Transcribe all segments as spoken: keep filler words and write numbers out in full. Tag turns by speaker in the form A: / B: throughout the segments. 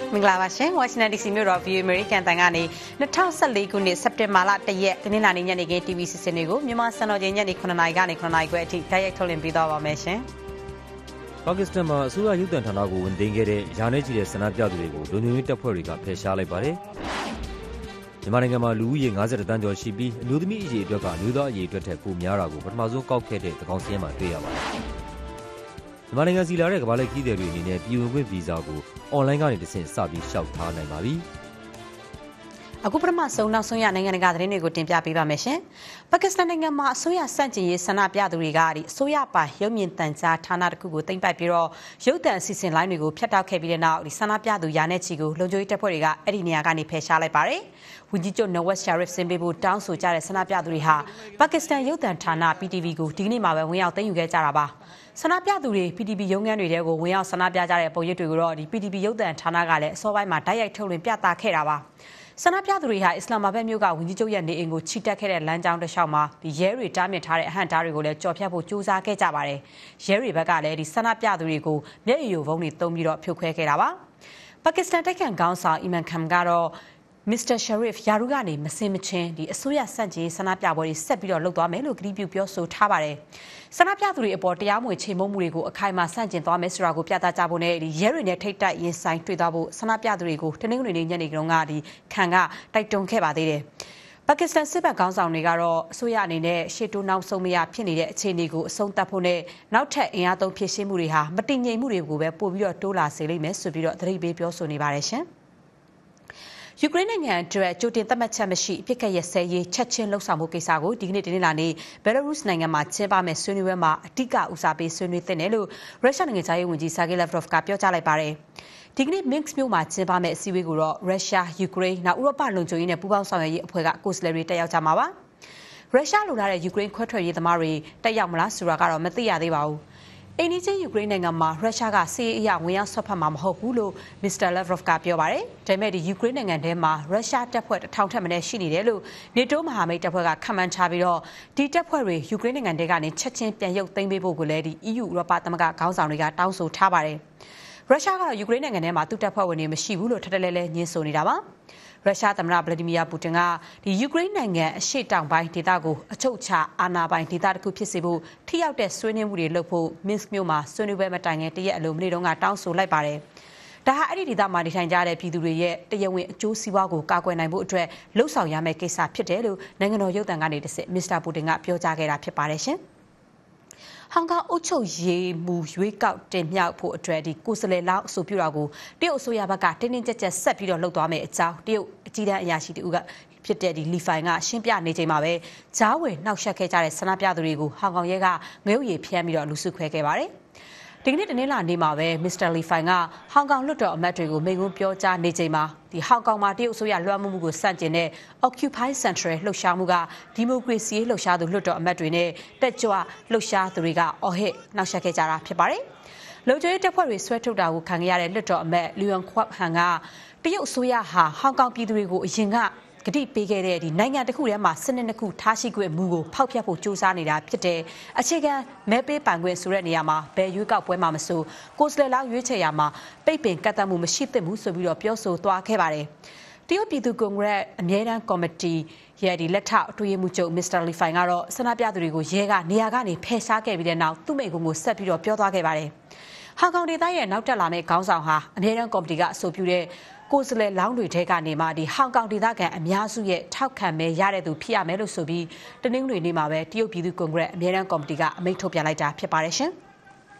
A: မင်္ဂလာပါရှင် Washington ဒီ စီ မြို့တော် ဗီ အို American တန်ကနေ၂၀၁၄ခုနှစ်စက်တင်ဘာလ၁ရက်တနင်္လာနေ့ညနေခင်း တီ ဗီ စီစဉ်တွေကိုမြန်မာစံတော်ချိန်ညနေ9နာရီကနေ9နာရီခွဲအထိတိုက်ရိုက်ထုတ်လွှင့်ပေးသွားပါမယ်ရှင်
B: ။ပါကစ္စတန်မှာအစိုးရရုပ်သံဌာနကိုဝင်သိမ်းခဲ့တဲ့ယာနဲ့ချီတဲ့ဆန္ဒပြသူတွေကိုလုံခြုံရေးတပ်ဖွဲ့တွေကဖယ်ရှားလိုက်ပါတယ်။မြန်မာနိုင်ငံမှာလူဦးရေ၅၁တန်းကျော်ရှိပြီးအမျိုးသမီးအရေအတွက်ကအမျိုးသားအရေအတွက်ထက်ပိုများတာကိုပထမဆုံးကောက်ခဲ့တဲ့သန်းခေါင်စာရင်းမှာတွေ့ရပါတယ်။မြန်မာနိုင်ငံစီလာတဲ့ကမ္ဘာလှည့်ခရီးသည်တွေအနေနဲ့ပြည်ဝင်ခွင့်ဗီဇာကိုအွန်လိုင်းကနေတဆင့်စပြီးလျှောက်ထားနိုင်ပါပြီ
A: ။အခုပထမဆုံးနောက်ဆုံးရနိုင်ငံတကာသတင်းတွေကိုတင်ပြပေးပါမယ်ရှင်။ပါကစ္စတန်နိုင်ငံမှာအစိုးရစန့်ကျင်ရေးဆန္ဒပြသူတွေကဒီအစိုးရပိုင်ရုပ်မြင်သံကြားဌာနတစ်ခုကိုသိမ်းပိုက်ပြီးတော့ရုပ်သံအစီအစဉ်လိုင်းတွေကိုဖျက်တောက်ခဲ့ပြီးတဲ့နောက်ဒီဆန္ဒပြသူရာနဲ့ချီကိုလုံခြုံရေးတပ်ဖွဲ့တွေကအဲ့ဒီနေရာကနေဖယ်ရှားလိုက်ပါတယ်။ဝန်ကြီးချုပ်နဝက်ရှာရစ်ဆင်ပေးဖို့တောင်းဆိုကြတဲ့ဆန္ဒပြသူတွေဟာပါကစ္စတန်ရုပ်သံဌာန ပီ တီ ဗီ ကိုဒီကနေ့မှာပဲဝင်ရောက်သိမ်းယူခဲ့ကြတာပါ။ဆန္ဒပြသူတွေ ပီ တီ ဗီ ရုံးခန်းတွေထဲကိုဝင်ရောက်ဆန္ဒပြကြတဲ့ပုံရိပ်တွေကိုတော့ဒီ ပီ တီ ဗီ ရုပ်သံဌာနကလည်းအစောပိုင်းမှာတိုက်ရိုက်ထုတ်လွှင့်ပြသခဲ့တာပါ။ဆန္ဒပြသူတွေဟာအစ္စလာမာဘတ်မြို့ကဝန်ကြီးချုပ်ရဲ့နေအိမ်ကိုချီတက်ခဲ့တဲ့လမ်းကြောင်းတစ်လျှောက်မှာဒီရဲတွေတားမြစ်ထားတဲ့အဟန့်တားတွေကိုလည်းကြော်ဖြတ်ဖို့ကြိုးစားခဲ့ကြပါတယ်။ရဲတွေဘက်ကလည်းဒီဆန္ဒပြသူတွေကိုမျက်ရည်ယိုဗုံးတွေသုံးပြီးတော့ဖြိုခွဲခဲ့တာပါ။ပါကစ္စတန်တိုက်ခန်းခေါင်းဆောင်အီမန်ခမ်ကတော့မစ္စတာရှာရစ်ယာရူကနေမစင်မချင်းဒီအစိုးရစန့်ကျင်ဆန္ဒပြပွဲတွေဆက်ပြီးတော့လုပ်သွားမယ်လို့ကတိပြုပြောဆိုထားပါတယ်။ဆန္ဒပြသူတွေအပေါ်တရားမဝင်ချိန်မုံမှုတွေကိုအခိုင်အမာဆန့်ကျင်သွားမယ်ဆိုတာကိုပြသကြဖို့နဲ့ဒီရဲတွေနဲ့ထိတ်တိုက်ရင်ဆိုင်တွေ့သွားဖို့ဆန္ဒပြသူတွေကိုတနင်္ဂနွေနေ့ညနေကဒီခံကတိုက်တွန်းခဲ့ပါသေးတယ်။ပါကစ္စတန်စစ်ဘက်ခေါင်းဆောင်တွေကတော့အစိုးရအနေနဲ့ရှေ့တိုးနောက်ဆုံးမရဖြစ်နေတဲ့အခြေအနေကိုအဆုံးသတ်ဖို့နဲ့နောက်ထပ်အင်အားသုံးဖြည့်ရှင်းမှုတွေဟာမတည်ငြိမ်မှုတွေကိုပဲပို့ပြီးတော့တိုးလာစေလိမ့်မယ်ဆိုပြီးတော့သတိပေးပြောဆိုနေပါတယ်ရှင်။ယူကရိန်းနိုင်ငံအတွက်ကြိုတင်သတ်မှတ်ချက်မရှိအပြစ်ကရစဲရေးချက်ချင်းလှုပ်ဆောင်မှုကိစ္စကိုဒီကနေ့တင်းလာနေဘယ်လာရုစ်နိုင်ငံမှာကျင်းပမယ့်ဆွေးနွေးပွဲမှာအဓိကဦးစားပေးဆွေးနွေးသင့်တယ်လို့ရုရှားနိုင်ငံသားရေးဝန်ကြီးဆာဂေးလက်ဗရော့ဗ်ကပြောကြားလိုက်ပါတယ်။ဒီကနေ့မင်းစ်မြို့မှာကျင်းပမယ့်အစည်းအဝေးကိုတော့ရုရှား၊ယူကရိန်းနဲ့ဥရောပလုံခြုံရေးနဲ့ပူးပေါင်းဆောင်ရွက်ရေးအဖွဲ့ကကိုယ်စားလှယ်တွေတက်ရောက်ကြမှာပါ။ရုရှားလိုလားတဲ့ယူကရိန်းခွဲထွက်ရေးသမားတွေတက်ရောက်မလားဆိုတာကတော့မသိရသေးပါဘူး။အိန္ဒိယယူကရိန်းနိုင်ငံမှာရုရှားကစစ်ရေးအရဝင်ရောက်ဆွတ်ဖက်မှာမဟုတ်ဘူးလို့မစ္စတာလက်ဗရော့ဗ်ကပြောပါတယ်။ဒါပေမဲ့ဒီယူကရိန်းနိုင်ငံထဲမှာရုရှားတပ်ဖွဲ့တစ်ထောင်ထက်မနည်းရှိနေတယ်လို့နေတိုးမဟာမိတ်တပ်ဖွဲ့ကခန့်မှန်းထားပြီးတော့ဒီတပ်ဖွဲ့တွေယူကရိန်းနိုင်ငံထဲကနေချက်ချင်းပြန်ရုပ်သိမ်းပေးဖို့ကိုလည်းဒီ အီးယူ ဥရောပသမဂ္ဂခေါင်းဆောင်တွေကတောင်းဆိုထားပါတယ်။ရုရှားကတော့ယူကရိန်းနိုင်ငံထဲမှာသူ့တပ်ဖွဲ့ဝင်တွေမရှိဘူးလို့ထပ်တလဲလဲညှင်းဆိုနေတာပါ။ရုရှားသမ္မတဗလာဒီမီယာပူတင်ကဒီယူကရိန်းနိုင်ငံအရှေ့တောင်ပိုင်းဒေသကိုအချုပ်အခြာအာဏာပိုင်ဒေသတစ်ခုဖြစ်စေဖို့ထိရောက်တဲ့ဆွေးနွေးမှုတွေလုပ်ဖို့မင်းစ်မြို့မှာဆွေးနွေးပွဲမတိုင်ခင်တရက်အလိုမနေ့တုန်းကတောင်းဆိုလိုက်ပါတယ်။ဒါဟာအဲ့ဒီဒေသမှာနေထိုင်ကြတဲ့ပြည်သူတွေရဲ့တရားဝင်အကျိုးစီးပွားကိုကာကွယ်နိုင်ဖို့အတွက်လှုံ့ဆော်ရမယ့်ကိစ္စဖြစ်တယ်လို့နိုင်ငံတော်ရုပ်သံကနေတဆင့်မစ္စတာပူတင်ကပြောကြားခဲ့တာဖြစ်ပါတယ်ရှင်။ဟောင်ကောင်အုပ်ချုပ်ရေးမှူးရွေးကောက်တင်မြှောက်ဖို့အတွက်ဒီကိုယ်စားလှယ်လောင်းအဆိုပြုတာကိုတရုတ်အစိုးရဘက်ကတင်းတင်းကြပ်ကြပ်ဆက်ပြီးတော့လှုပ်သွားမယ်အကြောင်းတရုတ်အကြီးတန်းအရာရှိတူကဖြစ်တဲ့ဒီလီဖိုင်ကရှင်းပြနေချိန်မှာပဲဂျားဝင်နှောက်ယှက်ခဲ့ကြတဲ့ဆန္ဒပြသူတွေကိုဟောင်ကောင်ရဲကငရုတ်ရည်ဖျန်းပြီးတော့လူစုခွဲခဲ့ပါတယ်။ဒီကနေ့တနင်္လာနေ့မှာပဲမစ္စတာလီဖိုင်ကဟောင်ကောင်လွှတ်တော်အမတ်တွေကိုမိန့်ခွန်းပြောကြားနေချိန်မှာဒီဟောင်ကောင်မှာတရုတ်အစိုးရလွှမ်းမိုးမှုကိုစန့်ကျင်တဲ့ Occupy Central လှုပ်ရှားမှုကဒီမိုကရေစီလှုပ်ရှားသူလွှတ်တော်အမတ်တွေနဲ့တက်ကြွလှုပ်ရှားသူတွေကအော်ဟစ်နှောက်ယှက်ခဲ့ကြတာဖြစ်ပါတယ်။လုံခြုံရေးတပ်ဖွဲ့တွေဆွဲထုတ်တာကိုခံခဲ့ရတဲ့လွှတ်တော်အမတ်လီယွန်ခွတ်ဟန်ကတရုတ်အစိုးရဟာဟောင်ကောင်ပြည်သူတွေကိုအရင်ကကတိပေးခဲ့တဲ့ဒီနိုင်ငံတစ်ခုထဲမှာစနစ်နှစ်ခုထားရှိခွင့်မူကိုဖောက်ဖျက်ဖို့ကြိုးစားနေတာဖြစ်တဲ့အခြေခံမဲပေးပိုင်ခွင့်ဆိုတဲ့နေရာမှာဘယ်ရွေးကောက်ပွဲမှာမဆိုကိုယ်စားလှယ်လောင်းရွေးချယ်ရာမှာပိတ်ပင်ကန့်သတ်မှုမရှိသင့်ဘူးဆိုပြီးတော့ပြောဆိုသွားခဲ့ပါတယ်။တရုတ်ပြည်သူ့ကွန်ဂရက်အမြဲတမ်းကော်မတီရဲ့ဒီလက်ထောက်အတွင်းရေးမှူးချုပ်မစ္စတာလီဖိုင်ကတော့ဆန္ဒပြသူတွေကိုရဲကနေရာကနေဖယ်ရှားခဲ့ပြီးတဲ့နောက်သူ့မိန့်ခွန်းကိုဆက်ပြီးတော့ပြောသွားခဲ့ပါတယ်။ဟောင်ကောင်ဒေသရဲ့နောက်တက်လာမယ့်ခေါင်းဆောင်ဟာအမြဲတမ်းကော်မတီကအဆိုပြုတဲ့ကိုယ်စားလှယ်လောင်းတွေထဲကနေမှဒီဟောင်ကောင်ဒေသခံအများစုရဲ့ထောက်ခံမဲရတဲ့သူဖြစ်ရမယ်လို့ဆိုပြီးတနင်္ဂနွေနေ့မှာပဲတရုတ်ပြည်သူ့ကွန်ဂရက်အမြဲတမ်းကော်မတီကအမိန့်ထုတ်ပြန်လိုက်တာဖြစ်ပါတယ်ရှင်။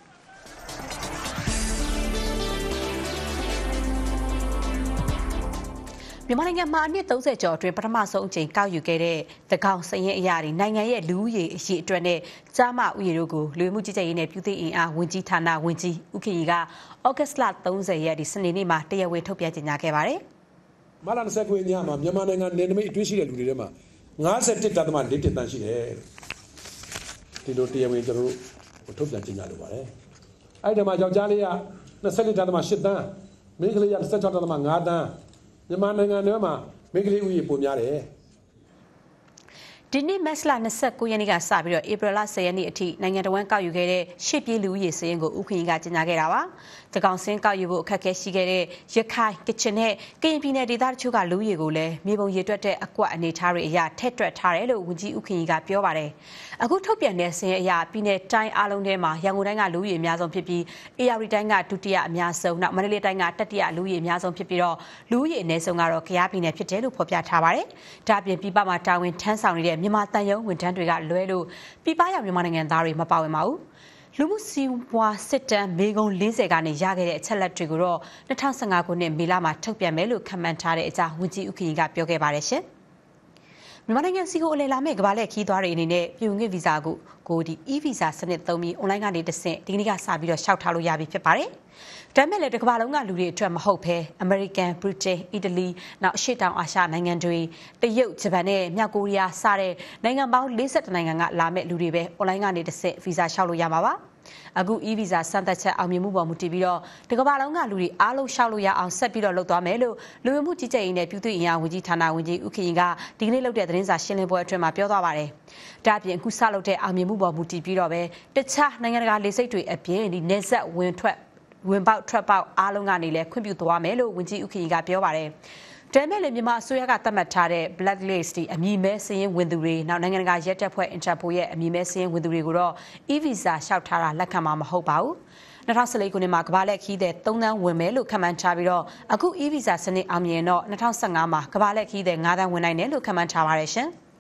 A: မြန်မာနိုင်ငံမှာအနှစ်သုံးဆယ်ကျော်အတွင်းပထမဆုံးအကြိမ်ကောက်ယူခဲ့တဲ့သကောင်စရင်အရာဒီနိုင်ငံရဲ့လူဦးရေအရေးအတွက်နဲ့ကြားမဥယျာဉ်တို့ကိုလူမှုကြီးကြပ်ရေးနဲ့ပြည်သူ့အင်အားဝန်ကြီးဌာနဝန်ကြီးဦးခင်ရီကဩဂတ်လသုံးဆယ်ရက်ဒီစနေနေ့မှာတရားဝင်ထုတ်ပြန်ကြေညာခဲ့ပါတယ်
C: ။မလာ၂၉ရက်မှာမြန်မာနိုင်ငံနယ်နိမိတ်အတွင်းရှိတဲ့လူတွေထဲမှာ၅၁ဒသမ၄တန်းရှိတယ်။ဒီလိုတရားဝင်ကျွန်တော်တို့ထုတ်ပြန်ကြေညာလိုပါတယ်။အဲ့ဒီမှာယောက်ျားလေးက၂၄ဒသမ၈တန်းမိန်းကလေးက၂၆ဒသမ၅တန်းမြန်မာနိုင်ငံထဲမှာမိန်းကလေးဦးရေပိုများတယ်
A: ။ဒီနေ့မတ်လ၂၉ရက်နေ့ကစပြီးတော့ဧပြီလ၁၀ရက်နေ့အထိနိုင်ငံတော်ဝန်ကောက်ယူခဲ့တဲ့ရှစ်ပြည်လူဦးရေစရင်းကိုဥက္ကဋ္ဌကကြေညာခဲ့တာပါ။။တကောင်စင်းကောက်ယူဖို့အခက်အခဲရှိခဲ့တဲ့ရခိုင်ကချင်နဲ့ကရင်ပြည်နယ်ဒေသတချို့ကလူရီကိုလည်းမြေပုံရေတွက်တဲ့အကွက်အနေထားတွေအရထက်တွက်ထားတယ်လို့ဝန်ကြီးဦးခင်ကြီးကပြောပါတယ်။အခုထုတ်ပြန်တဲ့စင်းအရပြည်နယ်တိုင်းအလုံးထဲမှာရန်ကုန်တိုင်းကလူရီအများဆုံးဖြစ်ပြီးအေရဝတီတိုင်းကဒုတိယအများဆုံးနောက်မန္တလေးတိုင်းကတတိယလူရီအများဆုံးဖြစ်ပြီးတော့လူရီအနည်းဆုံးကတော့ကယားပြည်နယ်ဖြစ်တယ်လို့ဖော်ပြထားပါတယ်။ဒါ့အပြင်ပြည်ပမှာတာဝန်ထမ်းဆောင်နေတဲ့မြန်မာတန်ယုံဝန်ထမ်းတွေကလွဲလို့ပြည်ပရောက်မြန်မာနိုင်ငံသားတွေမပါဝင်ပါဘူး။လူမှုစီးပွားစစ်တမ်းမေကုံ၄၀ကနေရခဲ့တဲ့အချက်လက်တွေကိုတော့၂၀၁၅ခုနှစ်မေလမှာထုတ်ပြန်မယ်လို့ခန့်မှန်းထားတဲ့အကြောင်းဝန်ကြီးဦးခင်ကြီးကပြောခဲ့ပါတယ်ရှင်။မြန်မာနိုင်ငံစီကိုအလဲလာမဲ့ကမ္ဘာလက်ခီးသွားတွေအနေနဲ့ပြည်ဝင်ခွင့်ဗီဇာကိုကိုဒီ e-visa စနစ်သုံးပြီး online ကနေတဆင့်ဒီကနေ့ကစပြီးတော့ရှောက်ထားလို့ရပြီဖြစ်ပါတယ်။ဒါပေမဲ့လည်းတစ်ကမ္ဘာလုံးကလူတွေအတွက်မဟုတ်ဘဲ American, Britain, Italy နောက်အရှေ့တောင်အာရှနိုင်ငံတွေတရုတ်ဂျပန်နဲ့မြောက်ကိုရီးယားစတဲ့နိုင်ငံပေါင်း၄၁နိုင်ငံကလာမဲ့လူတွေပဲ online ကနေတဆင့်ဗီဇာရှောက်လို့ရမှာပါ။အခု e-visa စမ်းသပ်ချက်အောင်မြင်မှုပေါ်မူတည်ပြီးတော့တကမ္ဘာလုံးကလူတွေအားလုံးရှောက်လို့ရအောင်ဆက်ပြီးတော့လုပ်သွားမယ်လို့လူဝင်မှုကြီးကြပ်ရေးနဲ့ပြည်သူ့အင်အားဝန်ကြီးဌာနဝန်ကြီးဦးခင်ကြီးကဒီကနေ့လုပ်တဲ့သတင်းစာရှင်းလင်းပွဲအတွင်းမှာပြောသွားပါတယ်။ဒါ့အပြင်အခုစလုပ်တဲ့အောင်မြင်မှုပေါ်မူတည်ပြီးတော့ပဲတခြားနိုင်ငံတကာလေဆိပ်တွေအပြင်ဒီနေဆက်ဝင်ထွက်ဝင်ပေါက်ထွက်ပေါက်အားလုံးကနေလည်းခွင့်ပြုသွားမယ်လို့ဝန်ကြီးဦးခင်ကြီးကပြောပါတယ်။ဒါပေမဲ့လည်းမြန်မာအစိုးရကသတ်မှတ်ထားတဲ့ blacklist ဒီအမည်မဲစရင်းဝင်သူတွေနောက်နိုင်ငံတကာရဲတပ်ဖွဲ့ Interpol ရဲ့အမည်မဲစရင်းဝင်သူတွေကိုတော့ e-visa လျှောက်ထားတာလက်ခံမှာမဟုတ်ပါဘူး။၂၀၁၄ခုနှစ်မှာကမ္ဘာလက်ခီးတဲ့၃သန်းဝင်မယ်လို့ခန့်မှန်းထားပြီးတော့အခု e-visa စနစ်အောင်မြင်တော့၂၀၁၅မှာကမ္ဘာလက်ခီးတဲ့၅သန်းဝင်နိုင်တယ်လို့ခန့်မှန်းထားပါတယ်ရှင်။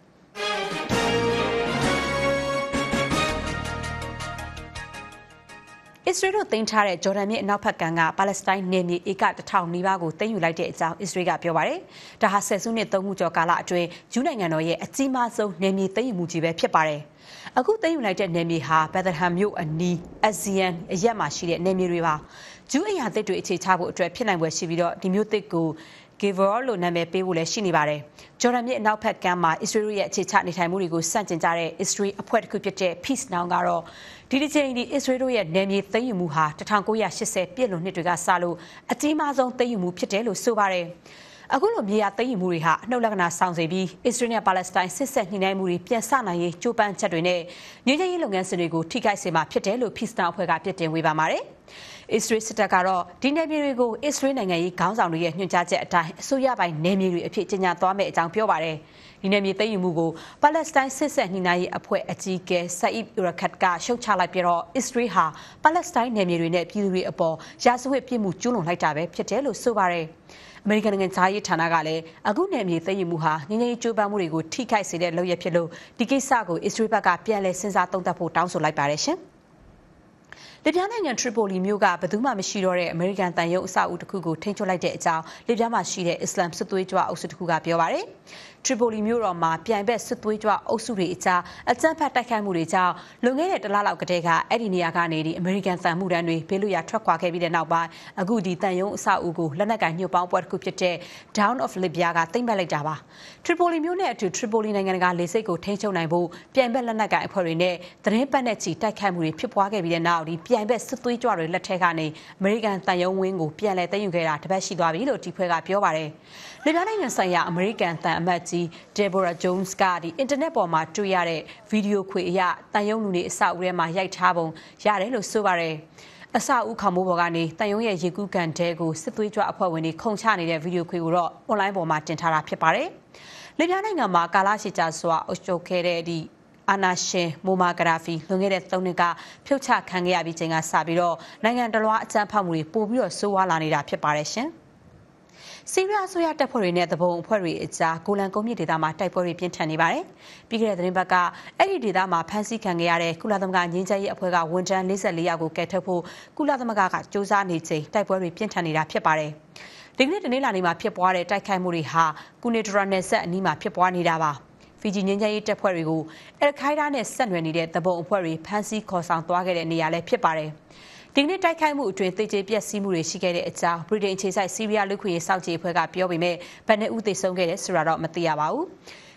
A: အစ္စရေးတို့တင်ထားတဲ့ဂျော်ဒန်မြစ်အနောက်ဘက်ကမ်းကပါလက်စတိုင်းနယ်မြေဧကတစ်ထောင်နီးပါးကိုသိမ်းယူလိုက်တဲ့အကြောင်းအစ္စရေးကပြောပါတယ်။ဒါဟာဆယ်စုနှစ်သုံးခုကျော်ကာလအတွင်းယူနိုင်ငံတော်ရဲ့အကြီးမားဆုံးနယ်မြေသိမ်းယူမှုကြီးပဲဖြစ်ပါတယ်။အခုသိမ်းယူလိုက်တဲ့နယ်မြေဟာဘက်သလဟမ်မြို့အနီးအဇီယန်အရက်မှာရှိတဲ့နယ်မြေတွေပါ။ဂျူးအရာသစ်တွေအခြေချဖို့အတွက်ဖြစ်နိုင်ွယ်ရှိပြီးတော့ဒီမြို့သစ်ကိုGevor လို့နာမည်ပေးဖို့လည်းရှိနေပါတယ်။ဂျော်ဒန်မြစ်အနောက်ဘက်ကမ်းမှာအစ္စရေးရဲ့အခြေချနေထိုင်မှုတွေကိုစန့်ကျင်ကြတဲ့အစ္စရေးအဖွဲ့တစ်ခုဖြစ်တဲ့ Peace Now ကတော့ဒီတစ်ချိန်ဒီအစ္စရေးတို့ရဲ့နယ်မြေသိမ်းယူမှုဟာ၁၉၈၀ပြည့်လွန်နှစ်တွေကစလို့အကြီးမားဆုံးသိမ်းယူမှုဖြစ်တယ်လို့ဆိုပါတယ်။အခုလိုမြေယာသိမ်းယူမှုတွေဟာအနှုတ်လက္ခဏာဆောင်စေပြီးအစ္စရေးနဲ့ပါလက်စတိုင်းစစ်ဆက်ညှိနှိုင်းမှုတွေပြန်ဆနိုင်ရေးကြိုးပမ်းချက်တွေနဲ့ငြိမ်းချမ်းရေးလုပ်ငန်းစဉ်တွေကိုထိခိုက်စေမှာဖြစ်တယ်လို့ Peace Now အဖွဲ့ကပြစ်တင်ဝေဖန်ပါတယ်။အစ္စရေးစစ်တပ်ကတော့ဒီနယ်မြေတွေကိုအစ္စရေးနိုင်ငံရေးခေါင်းဆောင်တွေရဲ့ညွှန်ကြားချက်အတိုင်းအစိုးရပိုင်းနယ်မြေတွေအဖြစ်ကြီးညာသွားမယ့်အကြောင်းပြောပါတယ်။ဒီနယ်မြေသိမ်းယူမှုကိုပါလက်စတိုင်းစစ်ဆက်ညှိနှိုင်းရေးအဖွဲ့အကြီးအကဲဆာအစ်အူရခတ်ကရှုတ်ချလိုက်ပြီးတော့အစ္စရေးဟာပါလက်စတိုင်းနယ်မြေတွေနဲ့ပြည်သူတွေအပေါ်ရာဇဝတ်ပြစ်မှုကျူးလွန်လိုက်တာပဲဖြစ်တယ်လို့ဆိုပါတယ်။အမေရိကန်နိုင်ငံသားရေးဌာနကလည်းအခုနယ်မြေသိမ်းယူမှုဟာငြိမ်းချမ်းရေးကြိုးပမ်းမှုတွေကိုထိခိုက်စေတဲ့လုပ်ရဖြစ်လို့ဒီကိစ္စကိုအစ္စရေးဘက်ကပြန်လည်စဉ်းစားသုံးသပ်ဖို့တောင်းဆိုလိုက်ပါတယ်ရှင်။လစ်ဗျားနိုင်ငံထရီပိုလီမြို့ကဘယ်သူမှမရှိတော့တဲ့အမေရိကန်တန်ရုံအဆောက်အဦတစ်ခုကိုထိန်းချုပ်လိုက်တဲ့အကြောင်းလစ်ဗျားမှာရှိတဲ့အစ္စလာမ်စစ်သွေးကြွအုပ်စုတစ်ခုကပြောပါတယ်။ထရီပိုလီမြို့တော်မှာပြိုင်ဘက်စစ်သွေးကြွအုပ်စုတွေအကြားအကြမ်းဖက်တိုက်ခိုက်မှုတွေကြောင့်လွန်ခဲ့တဲ့တလလောက်ကတည်းကအဲ့ဒီနေရာကနေဒီအမေရိကန်တန်မှုတန်းတွေဘေးလွတ်ရာထွက်ခွာခဲ့ပြီးတဲ့နောက်ပိုင်းအခုဒီတန်ရုံအဆောက်အဦကိုလက်နက်ကင်ညှို့ပေါင်းပွဲတစ်ခုဖြစ်တဲ့ Dawn of Libya ကသိမ်းပိုက်လိုက်တာပါ။ထရီပိုလီမြို့နဲ့အတူထရီပိုလီနိုင်ငံကလေဆိပ်ကိုထိန်းချုပ်နိုင်ဖို့ပြိုင်ဘက်လက်နက်ကင်အဖွဲ့တွေနဲ့သတင်းပတ်နဲ့ချီတိုက်ခိုက်မှုတွေဖြစ်ပွားခဲ့ပြီးတဲ့နောက်ဒီပြိုင်ဘက်စစ်သွေးကြွတွေလက်ထက်ကနေအမေရိကန်တန်ရုံဝင်းကိုပြန်လည်သိမ်းယူခဲ့တာတပတ်ရှိသွားပြီလို့ဒီဖွဲ့ကပြောပါတယ်။လစ်ဗျားနိုင်ငံဆိုင်ရာအမေရိကန်တန်အမတ်ကြီး Deborah Jones ကဒီအင်တာနက်ပေါ်မှာတွေ့ရတဲ့ဗီဒီယိုခွေအရတန်ရုံလူနေအဆောက်အဦထဲမှာရိုက်ထားပုံရတယ်လို့ဆိုပါတယ်။အဆောက်အဦခေါင်မိုးပေါ်ကနေတန်ရုံရဲ့ရေကူးကန်တဲကိုစစ်သွေးကြွအဖွဲ့ဝင်တွေခုန်ချနေတဲ့ဗီဒီယိုခွေကိုတော့ online ပေါ်မှာတင်ထားတာဖြစ်ပါတယ်။လစ်ဗျားနိုင်ငံမှာကာလရှည်ကြာစွာအုပ်ချုပ်ခဲ့တဲ့ဒီအာနာရှင်မိုမာဂရာဖီလွန်ခဲ့တဲ့သုံးနှစ်ကဖြုတ်ချခံခဲ့ရပြီးချိန်ကစပြီးတော့နိုင်ငံတလွှားအကြမ်းဖက်မှုတွေပိုပြီးတော့ဆိုးဝါးလာနေတာဖြစ်ပါတယ်ရှင်။ဆီးရီးယားအစိုးရတပ်ဖွဲ့တွေနဲ့တဘုံအဖွဲ့တွေအကြားဂိုလန်ကုန်းမြင့်ဒေသမှာတိုက်ပွဲတွေပြင်းထန်နေပါတယ်။ပြီးခဲ့တဲ့သတင်းပတ်ကအဲ့ဒီဒေသမှာဖမ်းဆီးခံခဲ့ရတဲ့ကုလသမဂ္ဂငြိမ်းချမ်းရေးအဖွဲ့ကဝန်ထမ်း၄၄ယောက်ကိုကယ်ထုတ်ဖို့ကုလသမဂ္ဂကစ조사နေချိန်တိုက်ပွဲတွေပြင်းထန်နေတာဖြစ်ပါတယ်။ဒီကနေ့တနင်္လာနေ့မှာဖြစ်ပွားတဲ့တိုက်ခိုက်မှုတွေဟာကူနီဒရာနယ်ဆက်အနီးမှာဖြစ်ပွားနေတာပါ။ဖီဂျီငြိမ်းချမ်းရေးတပ်ဖွဲ့တွေကိုအယ်ခိုင်ဒါနဲ့ဆက်နွယ်နေတဲ့တဘုံအဖွဲ့တွေဖမ်းဆီးခေါ်ဆောင်သွားခဲ့တဲ့နေရာလည်းဖြစ်ပါတယ်။ဒီနေ့တိုက်ခိုက်မှုအတွင်းသေကျေပျက်စီးမှုတွေရှိခဲ့တဲ့အကြောင်းဗြိတိန်အခြေစိုက်ဆီးရီးယားလူခွေရေးစောင့်ကြည့်အဖွဲ့ကပြောပေမဲ့ဗန်နေဦးသေဆုံးခဲ့တဲ့ဆိုတာတော့မသိရပါဘူး။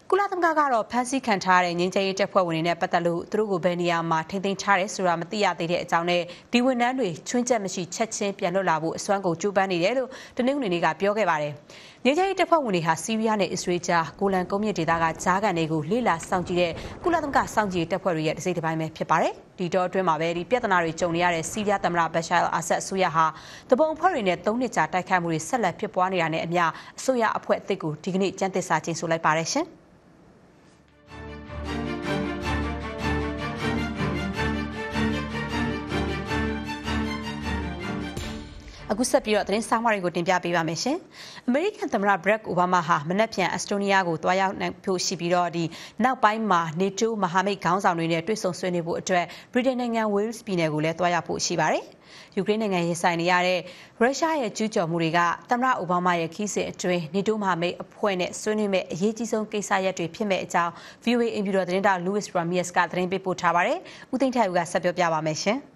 A: ကုလသမဂ္ဂကတော့ဖမ်းဆီးခံထားတဲ့ငြိမ်းချမ်းရေးတပ်ဖွဲ့ဝင်တွေနဲ့ပတ်သက်လို့သူတို့ကိုဘယ်နေရာမှာထိန်းသိမ်းထားတယ်ဆိုတာမသိရသေးတဲ့အကြောင်းနဲ့ဒီဝန်ထမ်းတွေချွင်းချက်မရှိချက်ချင်းပြန်လွတ်လာဖို့အစွမ်းကုန်ကြိုးပမ်းနေတယ်လို့တနင်္ဂနွေနေ့ကပြောခဲ့ပါတယ်။ငြိမ်းချမ်းရေးတပ်ဖွဲ့ဝင်တွေဟာဆီးရီးယားနဲ့အစ္စရေးကြားကိုလန်ကုန်းမြစ်ဒေသကကြားကန်တွေကိုလေ့လာစောင့်ကြည့်တဲ့ကုလသမဂ္ဂစောင့်ကြည့်တပ်ဖွဲ့တွေရဲ့တစိမ့်တစ်ပိုင်းပဲဖြစ်ပါတယ်။ဒီတော့အတွင်းမှာပဲဒီပြဿနာတွေကြုံနေရတဲ့ဆီးရီးယားသမ္မတဘရှာအယ်အာဆတ်အစိုးရဟာတပုံအဖွဲ့တွေနဲ့သုံးနှစ်ကြာတိုက်ခိုက်မှုတွေဆက်လက်ဖြစ်ပွားနေတာနဲ့အမျှအစိုးရအဖွဲ့အသစ်ကိုဒီကနေ့ကျန်းသစ္စာကျင်းဆိုလိုက်ပါတယ်ရှင်။အခုဆက်ပြီးတော့သတင်းဆောင်မတွေကိုတင်ပြပေးပါမယ်ရှင်။အမေရိကန်သမ္မတဘရက်အိုဘားမားဟာမနက်ဖြန်အက်စတိုးနီးယားကိုတွားရောက်နိုင်ဖို့ရှိပြီးတော့ဒီနောက်ပိုင်းမှာနေတိုးမဟာမိတ်ခေါင်းဆောင်တွေနဲ့တွေ့ဆုံဆွေးနွေးဖို့အတွက်ဗြိတိန်နိုင်ငံဝေးလ်စ်ပြည်နယ်ကိုလည်းတွားရောက်ဖို့ရှိပါတယ်။ယူကရိန်းနိုင်ငံရင်ဆိုင်နေရတဲ့ရုရှားရဲ့ကျူးကျော်မှုတွေကသမ္မတအိုဘားမားရဲ့ခီးစဉ်အတွင်းနေတိုးမဟာမိတ်အဖွဲ့နဲ့ဆွေးနွေးမဲ့အရေးကြီးဆုံးကိစ္စရပ်တွေဖြစ်မဲ့အကြောင်း ဗီအိုအေ အင်ဖြူတော်သတင်းတောက် Louis Ramirez ကသတင်းပေးပို့ထားပါတယ်။ဦးသိန်းထိုက်ဦးကဆက်ပြောပြပါမယ်ရှင်။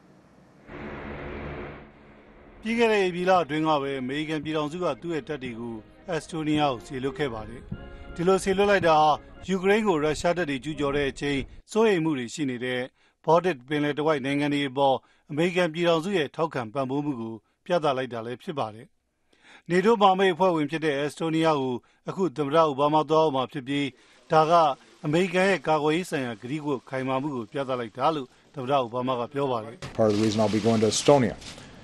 D: ပြီးခဲ့တဲ့ပြည်လအတွင်းကပဲအမေရိကန်ပြည်ထောင်စုကသူ့ရဲ့တပ်တွေကိုအက်စတိုးနီးယားကိုဆေလွတ်ခဲ့ပါတယ်။ဒီလိုဆေလွတ်လိုက်တာဟာယူကရိန်းကိုရုရှားတပ်တွေကျူးကျော်တဲ့အချိန်စိုးရိမ်မှုတွေရှိနေတဲ့ဘော်ဒစ်ပင်လယ်တဝိုက်နိုင်ငံတွေအပေါ်အမေရိကန်ပြည်ထောင်စုရဲ့ထောက်ခံပံ့ပိုးမှုကိုပြသလိုက်တာလည်းဖြစ်ပါတယ်။နေတိုးမဟာမိတ်အဖွဲ့ဝင်ဖြစ်တဲ့အက်စတိုးနီးယားကိုအခုသမ္မတအိုဘားမားသွားအောင်မှာဖြစ်ပြီးဒါကအမေရိကန်ရဲ့ကာကွယ်ရေးဆိုင်ရာကတိကဝတ်ခိုင်မာမှုကိုပြသလိုက်တာလို့သမ္မတအိုဘားမားကပြောပါတယ်။
E: Part of the reason I'll be going to Estonia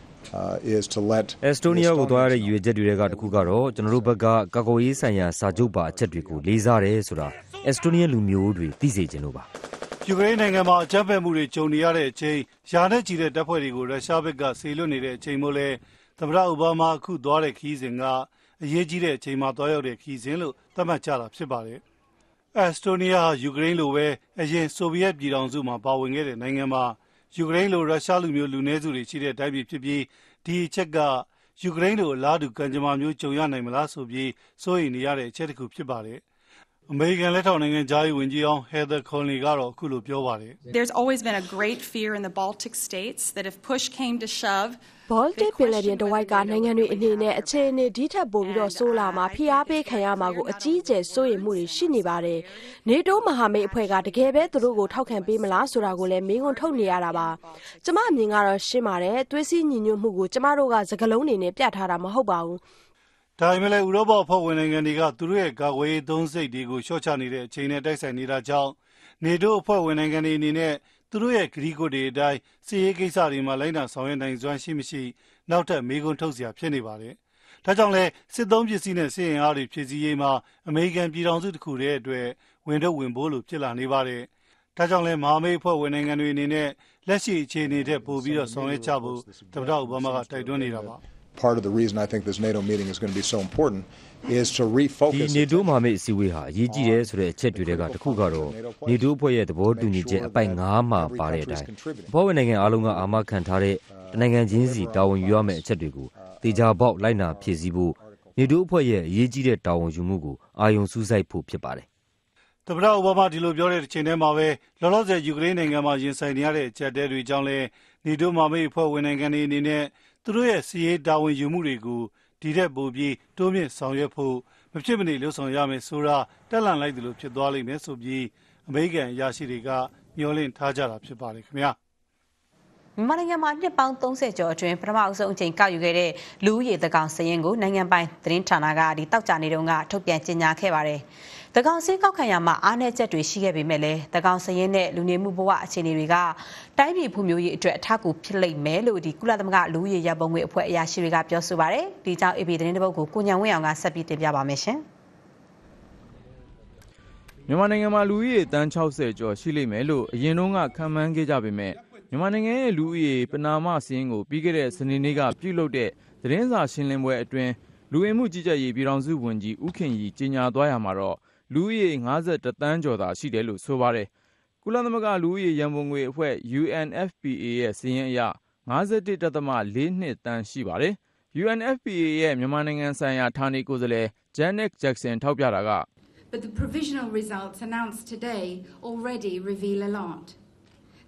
E: Uh, is to let
B: Estonia ကိုသွားရတဲ့ရည်ရွယ်ချက်တွေကတခုကတော့ကျွန်တော်တို့ဘက်ကကာကွယ်ရေးဆိုင်ရာစာချုပ်ပါအချက်တွေကိုလေးစားတယ်ဆိုတာ Estonia လူမျိုးတွေသိစေချင်လို့ပါ
D: ယူကရိန်းနိုင်ငံမှာအကြမ်းဖက်မှုတွေကြုံနေရတဲ့အချိန်ယာနဲ့ချီတဲ့တပ်ဖွဲ့တွေကိုရုရှားဘက်ကဆေလွတ်နေတဲ့အချိန်မို့လဲသမ္မတအိုဘားမားအခုသွားတဲ့ခီးစဉ်ကအရေးကြီးတဲ့အချိန်မှာသွားရောက်တဲ့ခီးစဉ်လို့သတ်မှတ်ကြတာဖြစ်ပါတယ်။ Estonia ဟာယူကရိန်းလိုပဲအရင်ဆိုဗီယက်ပြည်ထောင်စုမှာပါဝင်ခဲ့တဲ့နိုင်ငံမှာယူကရိန်းလိုရုရှားလူမျိုးလူနည်းစုတွေရှိတဲ့တိုင်းပြည်ဖြစ်ပြီးဒီအချက်ကယူကရိန်းလိုအလားတူကံကြမ္မာမျိုးကြုံရနိုင်မလားဆိုပြီးစိုးရိမ်နေရတဲ့အချက်တစ်ခုဖြစ်ပါတယ်။အမေရိကန်လက်ထောက်နိုင်ငံသားဝန်ကြီးအောင် Heather Conley ကတော့အခုလိုပြောပါတယ်။
F: There's always been a great fear in the Baltic states that if push came to shove
G: Baltic ပင်လယ်ပြင်တဝိုက်ကနိုင်ငံတွေအနေနဲ့အခြေအနေဒီထက်ပိုပြီးတော့ဆိုးလာမှာဖိအားပေးခံရမှာကိုအကြီးအကျယ်စိုးရိမ်မှုတွေရှိနေပါတယ်။နေတိုးမဟာမိတ်အဖွဲ့ကတကယ်ပဲသူတို့ကိုထောက်ခံပေးမလားဆိုတာကိုလည်းမေးခွန်းထုတ်နေရတာပါ။ကျမအမြင်ကတော့ရှင်းပါတယ်။သွေးစည်းညီညွတ်မှုကိုကျမတို့ကစကလုံးနေနဲ့ပြထားတာမဟုတ်ပါဘူး
D: ။ဒါပေမဲ့လည်းဥရောပအဖွဲ့ဝင်နိုင်ငံတွေကသူတို့ရဲ့ကာကွယ်ရေးသုံးစိတ်တွေကိုရှော့ချနေတဲ့အချိန်နဲ့တိုက်ဆိုင်နေတာကြောင့်နေတိုးအဖွဲ့ဝင်နိုင်ငံတွေအနေနဲ့သူတို့ရဲ့ဂရီကိုတွေအတိုင်းစီးရေးကိစ္စတွေမှာလိုက်နာဆောင်ရွက်နိုင်စွမ်းရှိမရှိနောက်ထပ်မေးခွန်းထုတ်စရာဖြစ်နေပါတယ်။ဒါကြောင့်လဲစစ်သုံးပစ္စည်းနဲ့စစ်ရင်အားတွေဖြည့်ဆည်းရေးမှာအမေရိကန်ပြည်ထောင်စုတစ်ခုတည်းအတွက်ဝင်တော့ဝင်ဖို့လို့ဖြစ်လာနေပါတယ်။ဒါကြောင့်လဲမဟာမိတ်အဖွဲ့ဝင်နိုင်ငံတွေအနေနဲ့လက်ရှိအခြေအနေထက်ပိုပြီးတော့ဆောင်ရွက်ကြဖို့သမ္မတအိုဘားမားကတိုက်တွန်းနေတာပါ။
E: Part of the reason I think this NATO meeting is going to be so important is to refocus
B: ဒီနေတိုးမဟာမိတ်အစည်းအဝေးဟာအရေးကြီးတယ်ဆိုတဲ့အချက်တွေကတခုကတော့နေတိုးအဖွဲ့ရဲ့သဘောတူညီချက်အပိုင်၅မှာပါတဲ့အတိုင်းအဖွဲ့ဝင်နိုင်ငံအားလုံးကအာမခံထားတဲ့နိုင်ငံချင်းစီတာဝန်ယူရမယ့်အချက်တွေကိုတေချာပေါက်လိုက်နာဖြည့်ဆည်းဖို့နေတိုးအဖွဲ့ရဲ့အရေးကြီးတဲ့တာဝန်ယူမှုကိုအာရုံစူးစိုက်ဖို့ဖြစ်ပါတယ်
D: ။သမ္မတအိုဘားမားဒီလိုပြောတဲ့အချိန်တည်းမှာပဲလောလောဆယ်ယူကရိန်းနိုင်ငံမှာရင်ဆိုင်နေရတဲ့အချက်တွေကြောင့်လဲနေတိုးမဟာမိတ်အဖွဲ့ဝင်နိုင်ငံတွေအနေနဲ့သူတို့ရဲ့စီးရေးတာဝန်ယူမှုတွေကိုဒီတဲ့ပိုပြီးတိုးမြင့်ဆောင်ရွက်ဖို့မဖြစ်မနေလှုံ့ဆော်ရမယ်ဆိုတာတက်လန့်လိုက်တယ်လို့ဖြစ်သွားလိမ့်မယ်ဆိုပြီးအမေရိကန်အရာရှိတွေကမျှော်လင့်ထားကြတာဖြစ်ပါတယ်ခင်ဗျာ
A: မြန်မာနိုင်ငံမှာနှစ်ပေါင်းသုံးဆယ်ကျော်အတွင်းပထမအဆုံးအချိန်ကောက်ယူခဲ့တဲ့လူဦးရေသကောင်စာရင်းကိုနိုင်ငံပိုင်သတင်းဌာနကဒီတောက်ကြနေတုန်းကထုတ်ပြန်ကြေညာခဲ့ပါတယ်။သကောင်စာရင်းကောက်ခံရမှာအားနည်းချက်တွေရှိခဲ့ပေမဲ့လည်းသကောင်စာရင်းနဲ့လူနေမှုဘဝအခြေအနေတွေကတိုင်းပြည်ဖွံ့ဖြိုးရေးအတွက်အထောက်အကူဖြစ်လိမ့်မယ်လို့ဒီကုလသမဂ္ဂလူဦးရေရပုံငွေအဖွဲ့အရာရှိတွေကပြောဆိုပါတယ်။ဒီကြောင့် အေပီ သတင်းတပုတ်ကိုကိုညံဝင်းအောင်ကဆက်ပြီးတင်ပြပါမယ်ရှင်
H: ။မြန်မာနိုင်ငံမှာလူဦးရေတန်း၆၀ကျော်ရှိလိမ့်မယ်လို့အရင်တုန်းကခန့်မှန်းခဲ့ကြပေမဲ့မြန်မာနိုင်ငံရဲ့လူဦးရေပဏာမစာရင်းကိုပြီးခဲ့တဲ့စနေနေ့ကပြုလုပ်တဲ့သတင်းစာရှင်းလင်းပွဲအတွင်းလူဝင်မှုကြီးကြပ်ရေးပြည်ထောင်စုဝန်ကြီးဦးခင်ရီကြေညာသွားရမှာတော့လူဦးရေ၅၁တန်းကျော်သာရှိတယ်လို့ဆိုပါတယ်။ကုလသမဂ္ဂလူဦးရေရန်ပုံငွေအဖွဲ့ ယူအန် အက်ဖ် ပီ အေ ရဲ့စာရင်းအရ၅၁.၄၂ သန်းရှိပါတယ်။ ယူအန် အက်ဖ် ပီ အေ ရဲ့မြန်မာနိုင်ငံဆိုင်ရာဌာနေကိုယ်စားလှယ် Janet Jackson ထောက်ပြတာက
I: But the provisional results announced today already reveal a lot.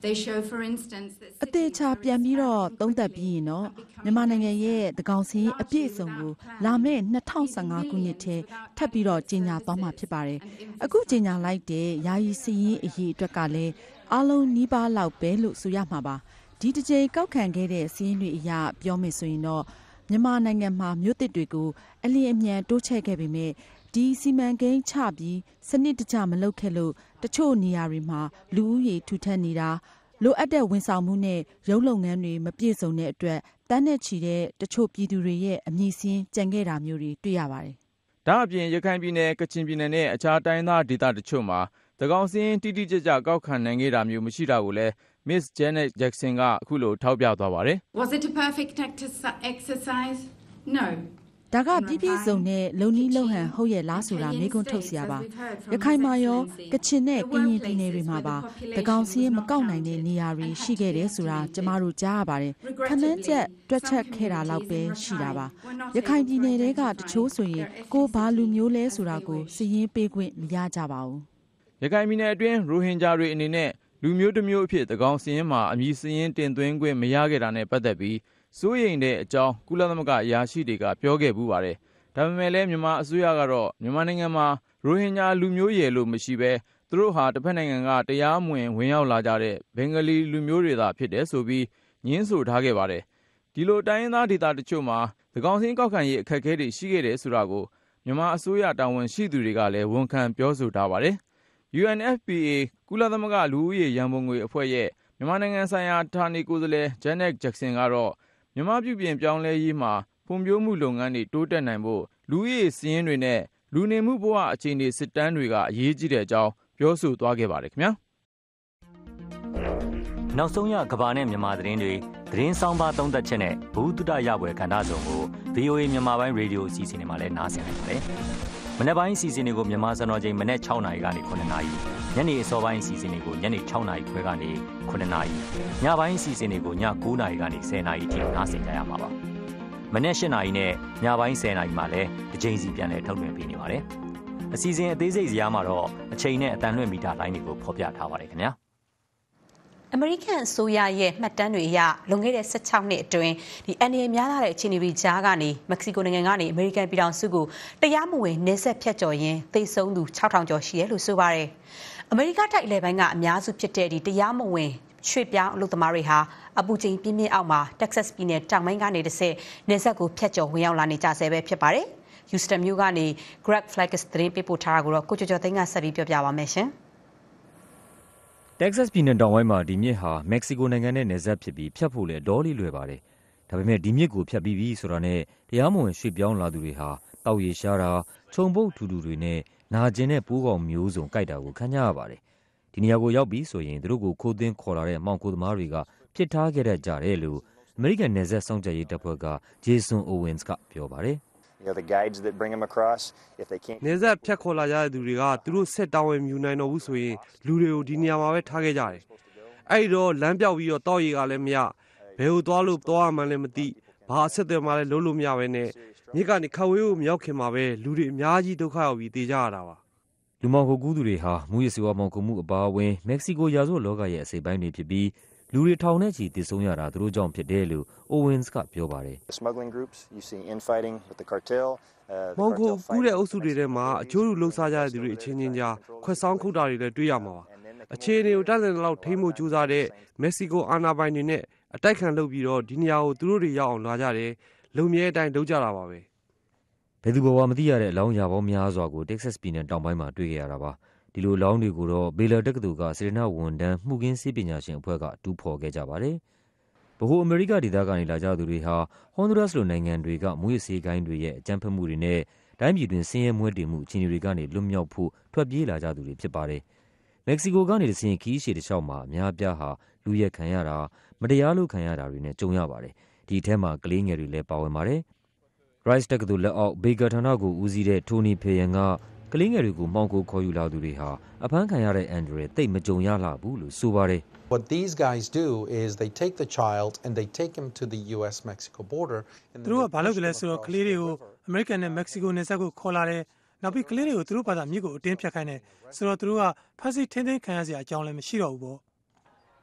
I: They show, for instance, that
J: အသေးချာပြန်ပြီးတော့သုံးသပ်ပြီးရင်တော့မြန်မာနိုင်ငံရဲ့သကောင်စီအပြည့်အစုံကိုလာမယ့်၂၀၁၅ခုနှစ်ထဲထပ်ပြီးတော့ကြီးညာသွားမှာဖြစ်ပါတယ်။အခုကြီးညာလိုက်တဲ့ယာယီစီရင်အရေးအတွက်ကလည်းအားလုံးနီးပါးလောက်ပဲလို့ဆိုရမှာပါ။ဒီတစ်ချိန်ကောက်ခံခဲ့တဲ့စီရင်တွေအရပြောမယ်ဆိုရင်တော့မြန်မာနိုင်ငံမှာမြို့သစ်တွေကိုအလျင်အမြန်တိုးချဲ့ခဲ့ပေမဲ့ဒီစီမံကိန်းချပြီးစနစ်တကျမလုပ်ခဲ့လို့တချို့နေရာတွေမှာလူဦးရေထူထပ်နေတာလိုအပ်တဲ့ဝန်ဆောင်မှုနဲ့ရုံးလုပ်ငန်းတွေမပြည့်စုံတဲ့အတွက်တန်းနဲ့ချီတဲ့တချို့ပြည်သူတွေရဲ့အမည်စင်းကြံခဲ့တာမျိုးတွေတွေ့ရပါတယ်
H: ။ဒါအပြင်ရခိုင်ပြည်နယ်ကချင်ပြည်နယ်နဲ့အခြားတိုင်းသားဒေသတချို့မှာသကောင်စင်းတိတိကျကျကောက်ခံနိုင်ခဲ့တာမျိုးမရှိတာကိုလည်း Miss Janet Jackson ကအခုလိုထောက်ပြသွားပါတယ်။
I: Was it a perfect exercise? No.
J: ဒါကပြည့်ပြည့်စုံတဲ့လုံနီးလုံဟန်ဟုတ်ရဲ့လားဆိုတာမေးခွန်းထုတ်စရာပါရခိုင်မှာရောကချင်နဲ့ကရင်ပြည်နယ်တွေမှာပါတကောင်စီမကောက်နိုင်တဲ့နေရာတွေရှိခဲ့တယ်ဆိုတာကျမတို့ကြားရပါတယ်ခဏန်းချက်တွက်ချက်ခဲ့တာလောက်ပဲရှိတာပါရခိုင်ပြည်နယ်တွေကတချို့ဆိုရင်ကိုဘာလူမျိုးလဲဆိုတာကိုစီရင်ပေးခွင့်မရကြပါဘူး
H: ရခိုင်ပြည်နယ်အတွင်းရိုဟင်ဂျာတွေအနေနဲ့လူမျိုးတစ်မျိုးအဖြစ်တကောင်စီရင်မှာအမည်စရင်တင်သွင်းခွင့်မရခဲ့တာနဲ့ပတ်သက်ပြီးစိုးရိမ်တဲ့အကြောင်းကုလသမဂ္ဂအရာရှိတွေကပြောခဲ့ပူးပါတယ်။ဒါပေမဲ့လည်းမြန်မာအစိုးရကတော့မြန်မာနိုင်ငံမှာရိုဟင်ဂျာလူမျိုးရယ်လို့မရှိဘဲသူတို့ဟာတစ်ဖက်နိုင်ငံကတရားမဝင်ဝင်ရောက်လာကြတဲ့ဘင်္ဂလီလူမျိုးတွေသာဖြစ်တယ်ဆိုပြီးညှင်းဆိုထားခဲ့ပါတယ်။ဒီလိုတိုင်းရင်းသားဒေသတချို့မှာသကောင်စင်းကောက်ခံရေးအခက်အခဲတွေရှိခဲ့တယ်ဆိုတာကိုမြန်မာအစိုးရတာဝန်ရှိသူတွေကလည်းဝန်ခံပြောဆိုထားပါတယ်။ U N F P A ကုလသမဂ္ဂလူဦးရေရန်ပုံငွေအဖွဲ့ရဲ့မြန်မာနိုင်ငံဆိုင်ရာဌာနေကိုယ်စားလှယ် Janet Jackson ကတော့မြန်မာပြည်ပြင်ပြောင်းလဲရေးမှာဖွံ့ဖြိုးမှုလုပ်ငန်းတွေတိုးတက်နိုင်ဖို့လူဦးရေစီးရင်တွေနဲ့လူနေမှုဘဝအခြေအနေစစ်တမ်းတွေကအရေးကြီးတဲ့အကြောင်းပြောဆိုသွားခဲ့ပါတယ်ခင်ဗျာ
B: နောက်ဆုံးရကဘာနဲ့မြန်မာသတင်းတွေသတင်းဆောင်ပါသုံးသက်ချက်နဲ့ဘုဒ္ဓတရပွဲခန္ဓာဆောင်ကို V O A မြန်မာပိုင်းရေဒီယိုအစီအစဉ်တွေမှာလည်းနားဆင်နိုင်ပါတယ်မနေ့ပိုင်းအစီအစဉ်တွေကိုမြန်မာစံတော်ချိန်မနေ့၆နာရီကနေခုနှစ်နာရီညနေအစောပိုင်းအစီအစဉ်တွေကိုညနေ၆နာရီခွဲကနေခုနှစ်နာရီညပိုင်းအစီအစဉ်တွေကိုည၉နာရီကနေ၁၀နာရီထိနားဆင်ကြရမှာပါမနေ့၈နာရီနဲ့ညပိုင်း၁၀နာရီမှာလည်းတစ်ချိန်စီပြန်လည်ထုတ်လွှင့်ပေးနေပါတယ်အစီအစဉ်အသေးစိတ်ဇယားမှာတော့အချိန်နဲ့အတန်လွှင့်မီတာလိုင်းတွေကိုဖော်ပြထားပါတယ်ခင်ဗျာ
A: အမေရိကန်အစိုးရရဲ့မှတ်တမ်းတွေအရလွန်ခဲ့တဲ့၁၆နှစ်အတွင်းဒီအန်ရီများလာတဲ့အခြေအနေတွေကြားကနေမက္ကဆီကိုနိုင်ငံကနေအမေရိကန်ပြည်ထောင်စုကိုတရားမဝင်နေဆက်ဖြတ်ကျော်ရင်းသေဆုံးသူ၆ထောင်ကျော်ရှိတယ်လို့ဆိုပါတယ်။အမေရိကတိုက်လေပိုင်းကအများစုဖြစ်တဲ့ဒီတရားမဝင်ရွှေ့ပြောင်းအလုပ်သမားတွေဟာအပူချိန်ပြင်းပြင်းအောက်မှာတက်ဆက်ပြည်နယ်တောင်ပိုင်းကနေတစ်ဆင့်နေဆက်ကိုဖြတ်ကျော်ဝင်ရောက်လာနေကြဆဲပဲဖြစ်ပါတယ်။ Houston မြို့ကနေ Greg Flags သတင်းပေးပို့ထားတာကိုတော့ကိုကျော်ကျော်သိန်းကဆက်ပြီးပြောပြပါမယ်ရှင်။
B: တက်ဆက်ပြည်နယ်တောင်ပိုင်းမှာဒီမြစ်ဟာမက္ကဆီကိုနိုင်ငံနဲ့နယ်စပ်ဖြစ်ပြီးဖြတ်ဖို့လည်းဒေါ်လီလွယ်ပါတယ်။ဒါပေမဲ့ဒီမြစ်ကိုဖြတ်ပြီးပြီဆိုတာနဲ့တရားမဝင်ရွှေ့ပြောင်းလာသူတွေဟာတောက်ရည်ရှားတာခြုံပုတ်ထူထူတွေနဲ့နာကျင်တဲ့ပိုးကောင်မျိုးစုံကြိုက်တာကိုခံကြရပါတယ်။ဒီနေရာကိုရောက်ပြီဆိုရင်သူတို့ကိုခိုးသွင်းခေါ်လာတဲ့မောင်ခိုသမားတွေကဖြစ်ထားခဲ့တတ်ကြတယ်လို့အမေရိကန်နယ်စပ်စောင့်ကြပ်ရေးတပ်ဖွဲ့က Jason Owens ကပြောပါတယ်။
K: You know the guides that bring them across if they can't
L: နေဆက်ဖြတ်ခေါ်လာကြတဲ့သူတွေကသူတို့ဆက်တောင်းဝင်မြူနိုင်တော့ဘူးဆိုရင်လူတွေကိုဒီနေရာမှာပဲထားခဲ့ကြတယ်။အဲ့တော့လမ်းပြောက်ပြီးတော့တောက်ရီကလည်းမရဘယ်ကိုသွားလို့သွားမှလည်းမသိဘာအဆက်အသွယ်မှလည်းလုံးလို့မရပဲနဲ့မြစ်ကနေခဝေးကိုမရောက်ခင်မှာပဲလူတွေအများကြီးဒုက္ခရောက်ပြီးတေးကြရတာပါ
B: လူမောင်ခိုကူးသူတွေဟာမူရစီဝါမောင်ခိုမှုအပါအဝင်မက္ကဆီကိုရာဇဝတ်လောကရဲ့အစိပ်ပိုင်းတွေဖြစ်ပြီးလူတွေထောင်နဲ့ချီတည်ဆုံးရတာသူတို့ကြောင့်ဖြစ်တယ်လို့ Owens ကပြောပါတယ်
K: smuggling groups you see infighting with the cartel
L: မောင်ခိုကူးတဲ့အုပ်စုတွေထဲမှာအကျိုးလူလှုပ်ရှားကြတဲ့သူတွေအချင်းချင်းကြားခွက်ဆောင်ခုတာတွေလည်းတွေ့ရမှာပါအခြေအနေကိုတတ်တဲ့လောက်ထိမှုကြိုးစားတဲ့မက္ကဆီကိုအာဏာပိုင်တွေနဲ့အတိုက်ခံလုပ်ပြီးတော့ဒီနေရာကိုသူတို့တွေရောက်အောင်လာကြတယ်လုံမြဲအတိုင်းလုပ်ကြတာပါပဲ
B: ဘယ်သူဘဝမသိရတဲ့အလောင်းရပေါင်းများစွာကို Texas ပြည်နယ်တောင်ပိုင်းမှာတွေ့ခဲ့ရတာပါဒီလိုအလောင်းတွေကိုတော့ Baylor တက္ကသိုလ်ကစေတနာဝန်ထမ်းမှုခင်းဆေးပညာရှင်အဖွဲ့ကတူးဖော်ခဲ့ကြပါတယ်ဗဟိုအမေရိကဒေသကနေလာကြသူတွေဟာ Honduras လိုနိုင်ငံတွေကမူရစီကိုင်းတွေရဲ့အကြမ်းဖက်မှုတွေနဲ့တိုင်းပြည်တွင်ဆင်းရဲမွဲတေမှုအခြေအနေတွေကနေလွတ်မြောက်ဖို့ထွက်ပြေးလာကြသူတွေဖြစ်ပါတယ်မက္ကဆီကိုကနေတဆင့်ခီးရှည်တစ်လျှောက်မှာအများပြားဟာလူရက်ခံရတာမတရားလုပ်ခံရတာတွေနဲ့ကြုံရပါတယ်ဒီအထက်မှာကလေးငယ်တွေလည်းပါဝင်ပါတယ် Rice တက္ကသိုလ်လက်အောက် Baker ဌာနကိုဦးစီးတဲ့ Tony Payan ကကလေးငယ်တွေကိုမှောင်ခိုခေါ်ယူလာသူတွေဟာအဖမ်းခံရတဲ့အန်ဒရယ်တိတ်မကြုံရလှဘူးလို့ဆိုပါတယ်
M: What these guys do is they take the child and they take him to the U S Mexico border
N: သူတို့ကဘာလုပ်ကြလဲဆိုတော့ကလေးတွေကိုအမေရိကန်နဲ့မက္ကဆီကိုနယ်စပ်ကိုခေါ်လာတယ်နောက်ပြီးကလေးတွေကိုသူတို့ဘာသာမြစ်ကိုအတင်းဖြတ်ခိုင်းတယ်ဆိုတော့သူတို့ကဖမ်းဆီးထိန်းသိမ်းခံရစရာအကြောင်းလည်းမရှိတော့ဘူးပေါ့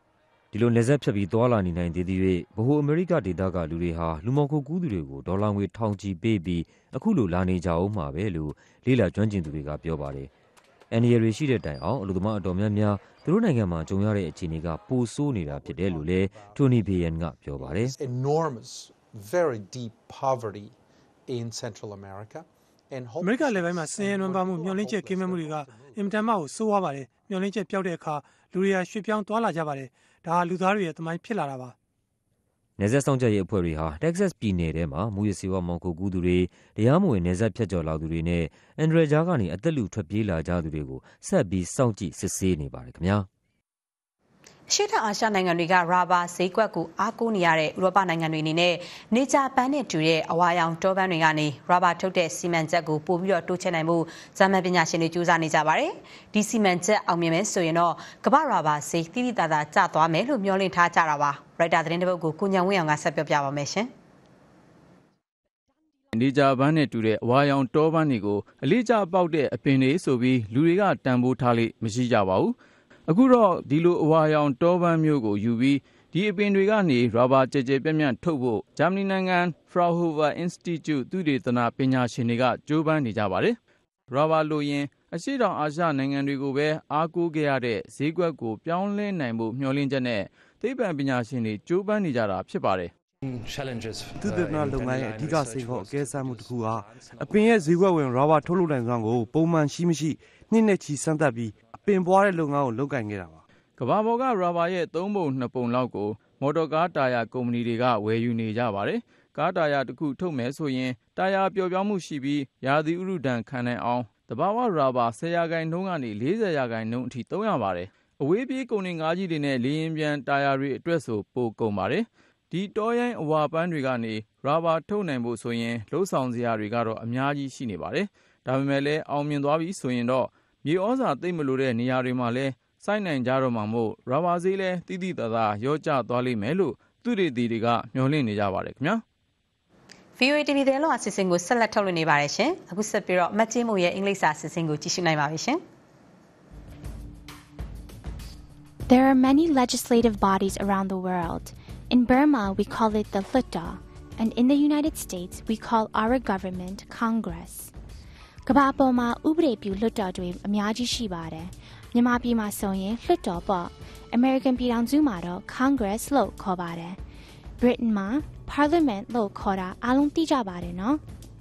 B: ဒီလိုနေဆက်ဖြတ်ပြီးသွာလာနေနိုင်သေးသေး၍ဗဟိုအမေရိကဒေသကလူတွေဟာလူမှောင်ခိုကူးသူတွေကိုဒေါ်လာငွေထောင်ချီပေးပြီးအခုလိုလာနေကြအောင်မှာပဲလို့လေ့လာကျွမ်းကျင်သူတွေကပြောပါတယ်။အန်ဒီရရှိတဲ့တိုင်အောင်အလို့သမားအတော်များများသူတို့နိုင်ငံမှာကြုံရတဲ့အခြေအနေကပိုဆိုးနေတာဖြစ်တယ်လို့လည်းတိုနီဘေယန်ကပြောပါတယ်။
M: enormous very deep poverty in Central America and
N: အမေရိကလေပိုင်းမှာဆင်းရဲနွမ်းပါမှုမျှော်လင့်ချက်ကင်းမဲ့မှုတွေကအင်မတန်မှကိုဆိုးဝါးပါတယ်မျှော်လင့်ချက်ပျောက်တဲ့အခါလူတွေကရွှေ့ပြောင်းသွားလာကြပါတယ်ဒါဟာလူသားတွေရဲ့သမိုင်းဖြစ်လာတာပါ
B: နေဆက်ဆောင်ချက်ရဲ့အဖွဲ့တွေဟာ Texas ပြည်နယ်ထဲမှာမူရစီဝါမောင်ကိုကူးသူတွေတရားမဝင်နေဆက်ဖြတ်ကျော်လာသူတွေနဲ့အန်ဒရဂျာကနေအသက်လူထွက်ပြေးလာကြသူတွေကိုဆက်ပြီးစောင့်ကြည့်စစ်ဆေးနေပါတယ်ခင်ဗျာ
A: ရှေ့ထအာရှနိုင်ငံတွေကရာဘာဈေးကွက်ကိုအားကိုးနေရတဲ့ဥရောပနိုင်ငံတွေအနေနဲ့နေကြပန်းနဲ့တူတဲ့အဝါရောင်တောပန်းတွေကနေရာဘာထုတ်တဲ့စီမံချက်ကိုပို့ပြီးတော့တိုးချဲ့နိုင်မှုဂျာမန်ပညာရှင်တွေကြိုးစားနေကြပါတယ်။ဒီစီမံချက်အောင်မြင်မယ်ဆိုရင်တော့ကမ္ဘာရာဘာဈေးတိတိတသာကျသွားမယ်လို့မျှော်လင့်ထားကြတာပါ။ရိုက်တာသတင်းတစ်ပုဒ်ကိုကိုညံဝင်းအောင်ကဆက်ပြောပြပါမယ်ရှင်
H: ။နေကြပန်းနဲ့တူတဲ့အဝါရောင်တောပန်းတွေကိုအလေးကျပေါက်တဲ့အပင်တွေဆိုပြီးလူတွေကတန်ဖိုးထားလိမရှိကြပါဘူး။အခုတော့ဒီလိုအဝါရောင်တောပန်းမျိုးကိုယူပြီးဒီအပင်တွေကနေရာဘာကြဲကြဲပြန့်ပြန့်ထုတ်ဖို့ဂျာမနီနိုင်ငံ Fraunhofer Institute သုတေသနပညာရှင်တွေကကြိုးပမ်းနေကြပါတယ်။ရာဘာလိုရင်အရှေ့တောင်အာရှနိုင်ငံတွေကိုပဲအားကိုးခဲ့ရတဲ့ဈေးကွက်ကိုပြောင်းလဲနိုင်ဖို့မျှော်လင့်ချက်နဲ့သိပ္ပံပညာရှင်တွေကြိုးပမ်းနေကြတာဖြစ်ပါတယ်
L: ။သုတေသနလုပ်ငန်းရဲ့အဓိကစိန်ခေါ်အကဲဆန်းမှုတစ်ခုဟာအပင်ရဲ့ဈေးကွက်ဝင်ရာဘာထုတ်လုပ်နိုင်စွမ်းကိုပုံမှန်ရှိမရှိနှစ်နဲ့ချီစမ်းသပ်ပြီးပင်ပွားတဲ့လုပ်ငန်းကိုလုပ်ကိုင်ခဲ့တာပါ
H: ကမ္ဘာပေါ်ကရာဘာရဲ့သုံးပုံနှစ်ပုံလောက်ကိုမော်တော်ကားတာယာကုမ္ပဏီတွေကဝယ်ယူနေကြပါတယ်ကားတာယာတစ်ခုထုတ်မယ်ဆိုရင်တာယာပျော်ပြောင်းမှုရှိပြီးရာသီဥတုဒဏ်ခံနိုင်အောင်တဘာဝရာဘာဆယ်ရာခိုင်နှုန်းကနေလေးဆယ်ရာခိုင်နှုန်းအထိသုံးရပါတယ်အဝေးပြေးကုန်တင်ကားကြီးတွေနဲ့လေယာဉ်ပြန်တာယာတွေအတွက်ဆိုပိုကုန်ပါတယ်ဒီတောရိုင်းအဝါပန်းတွေကနေရာဘာထုတ်နိုင်ဖို့ဆိုရင်လှုပ်ဆောင်စရာတွေကတော့အများကြီးရှိနေပါတယ်ဒါပေမဲ့လည်းအောင်မြင်သွားပြီဆိုရင်တော့မြေဩဇာသိမ့်မလို့တဲ့နေရာတွေမှာလည်းစိုက်နိုင်ကြတော့မှာမို့ရာဘာဈေးလည်းတိတိတသာရောကျသွားလိမ့်မယ်လို့သူတွေတီတွေကမျှော်လင့်နေကြပါတယ်ခင်ဗျာ
A: ဗီအိုအေ တီဗီ သတင်းလွှင့်အစီအစဉ်ကိုဆက်လက်ထုတ်လွှင့်နေပါတယ်ရှင်အခုဆက်ပြီးတော့မတ်ချင်းမို့ရဲ့အင်္ဂလိပ်စာအစီအစဉ်ကိုကြည့်ရှုနိုင်ပါပြီရှင်
O: There are many legislative bodies around the world. In Burma, we call it the Lhutta, and in the United States, we call our government Congress. ကမ္ဘာပေါ်မှာဥပဒေပြုလွှတ်တော်တွေအများကြီးရှိပါတယ်။မြန်မာပြည်မှာဆိုရင်လွှတ်တော်ပေါ့။ American ပြည်ထောင်စုမှာတော့ Congress လို့ခေါ်ပါတယ်။ Britain မှာ Parliament လို့ခေါ်တာအားလုံးသိကြပါတယ်နော်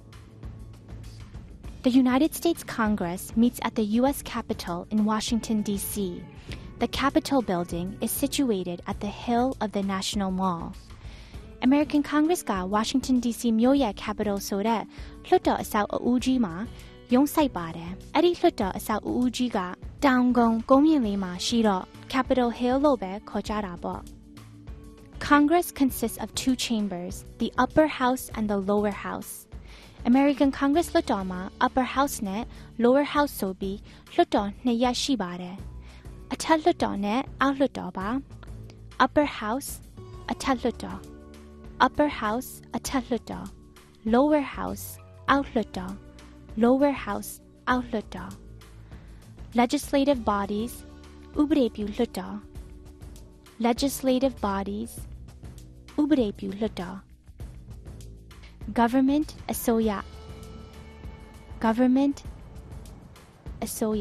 O: ။ The United States Congress meets at the U S Capitol in Washington, D C The Capitol building is situated at the hill of the National Mall. American Congress က Washington, D C မြို့ရဲ့ Capitol ဆိုတဲ့လွှတ်တော်အဆောက်အဦကြီးမှာရုံးစိုက်ပါတယ်။အဲ့ဒီလွှတ်တော်အဆောက်အဦကြီးကတောင်ကုန်းကုန်းမြင့်လေးမှာရှိတော့ Capitol Hill လို့ပဲခေါ်ကြတာပေါ့။ Congress consists of two chambers, the upper house and the lower house. American Congress လွှတ်တော်မှာ upper house နဲ့ lower house ဆိုပြီးလွှတ်တော်နှစ်ရပ်ရှိပါတယ်။အထက်လွှတ်တော်နဲ့အောက်လွှတ်တော်ပါ။ upper house အထက်လွှတ်တော် upper house အထက်လွှတ်တော် lower house အောက်လွှတ်တော် lower house အောက်လွှတ်တော် legislative bodies ဥပဒေပြုလွှတ်တော် legislative bodies ဥပဒေပြုလွှတ်တော် government အစိုးရ government အစိုးရ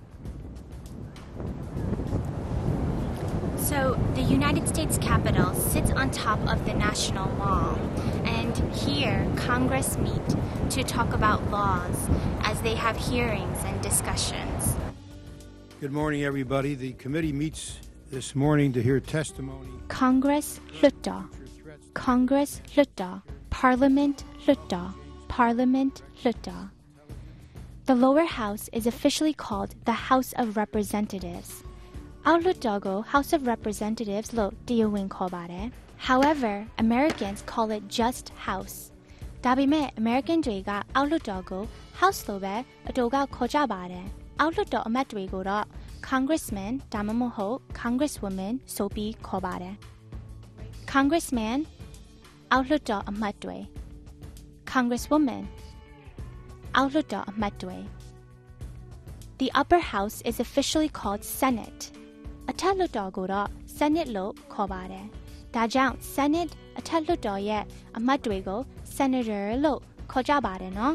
O: So the United States Capitol sits on top of the National Mall, and here Congress meet to talk about laws as they have hearings and discussions.
P: Good morning, everybody. The committee meets this morning to hear testimony.
O: Congress Lutta, Congress Lutta, Parliament Lutta, Parliament Lutta. The lower house is officially called the House of Representatives. Our Luttago House of Representatives lo tiyawin ko bare. However, Americans call it just House. Dabime American dwega our Luttago House lo be adoga khoja bare. Our Lutta amat dwego ro Congressman damamoho Congresswoman sopi ko bare. Congressman our Lutta amat dwe. Congresswoman our Lutta amat dwe. The upper house is officially called Senate. အထက်လွှတ်တော်ကိုတော့ Senate လို့ခေါ်ပါတယ်။ဒါကြောင့် Senate အထက်လွှတ်တော်ရဲ့အမတ်တွေကို Senator လို့ခေါ်ကြပါတယ်နော်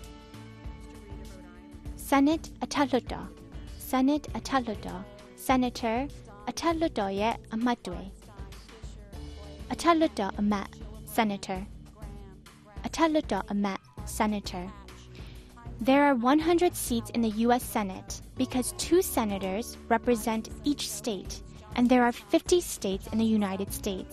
O: ။ Senate အထက်လွှတ်တော် Senate အထက်လွှတ်တော် Senator အထက်လွှတ်တော်ရဲ့အမတ်တွေအထက်လွှတ်တော်အမတ် Senator အထက်လွှတ်တော်အမတ် Senator There are one hundred seats in the U S Senate because two senators represent each state, and there are fifty states in the United States.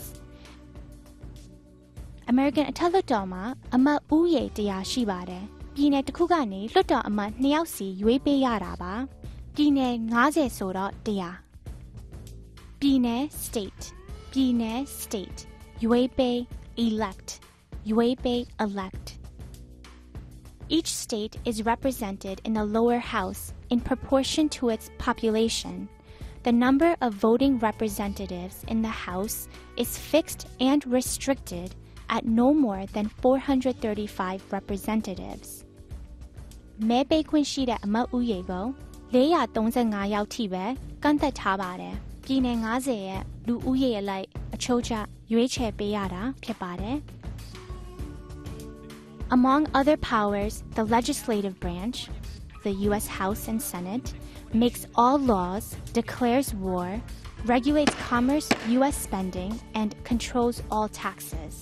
O: American အထက်လွှတ်တော်မှာအမတ်ဦးရေတရားရှိပါတယ်။ပြည်နယ်တစ်ခုကနေလွှတ်တော်အမတ်နှစ်ယောက်စီရွေးပေးရတာပါ။ပြည်နယ်fiftyဆိုတော့one00။ပြည်နယ် state ပြည်နယ် state ရွေးပေး elect ရွေးပေး elect Each state is represented in the lower house in proportion to its population. The number of voting representatives in the house is fixed and restricted at no more than four hundred thirty-five representatives. မဲပေးခွင့်ရှိတဲ့အမတ်ဦးရေကိုfour hundred thirty-fiveယောက်ထိပဲကန့်သက်ထားပါတယ်။ပြည်နယ်fiftyရဲ့လူဦးရေအလိုက်အချိုးကျရွေးချယ်ပေးရတာဖြစ်ပါတယ်။ Among other powers, the legislative branch, the U S House and Senate, makes all laws, declares war, regulates commerce, U S spending, and controls all taxes.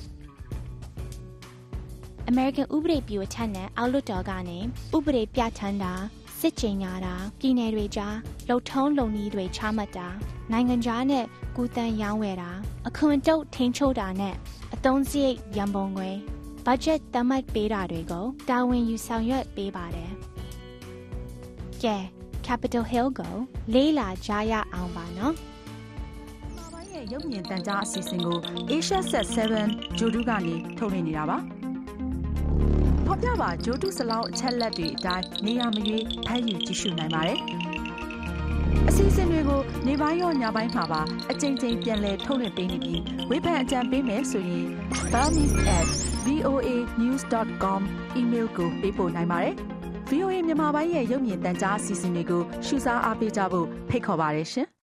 O: American ဥပဒေပြုအထက်နဲ့အောက်လွှတ်တော်ကနေဥပဒေပြဋ္ဌာန်းတာစစ်ကြေညာတာပြည်နယ်တွေကြားလှုပ်ထုံးလုံနည်းတွေချမှတ်တာနိုင်ငံခြားနဲ့ကူတန်းရောင်းဝယ်တာအခွန်တုပ်ထိန်းချုပ်တာနဲ့အသုံးစရိတ်ရန်ပုံငွေbudget သတ်မှတ်ပေးတာတွေကိုတာဝန်ယူဆောင်ရွက်ပေးပါတယ်။ကဲ Capitol Hill ကိုလေးလာကြရအောင်ပါနော်။
J: မှာပိုင်းရဲ့ရုပ်မြင်သံကြားအစီအစဉ်ကို Asia Set seven ဂျိုဒူကနေထုတ်လွှင့်နေတာပါ။ဖော်ပြပါဂျိုဒူစလောက်အချက်လက်တွေအတိုင်းနေရာမရွေးဖတ်ယူကြည့်ရှုနိုင်ပါတယ်။အစီအစဉ်တွေကိုနေပိုင်းရောညပိုင်းမှာပါအကြိမ်ကြိမ်ပြန်လည်ထုတ်လွှင့်ပေးနေပြီးဝေဖန်အကြံပေးမယ်ဆိုရင် burmese at v o a news dot com email ကိုပေးပို့နိုင်ပါတယ်။ V O A မြန်မာပိုင်းရဲ့ရုပ်မြင်သံကြားအစီအစဉ်တွေကိုရှုစားအားပေးကြဖို့ဖိတ်ခေါ်ပါတယ်ရှင်။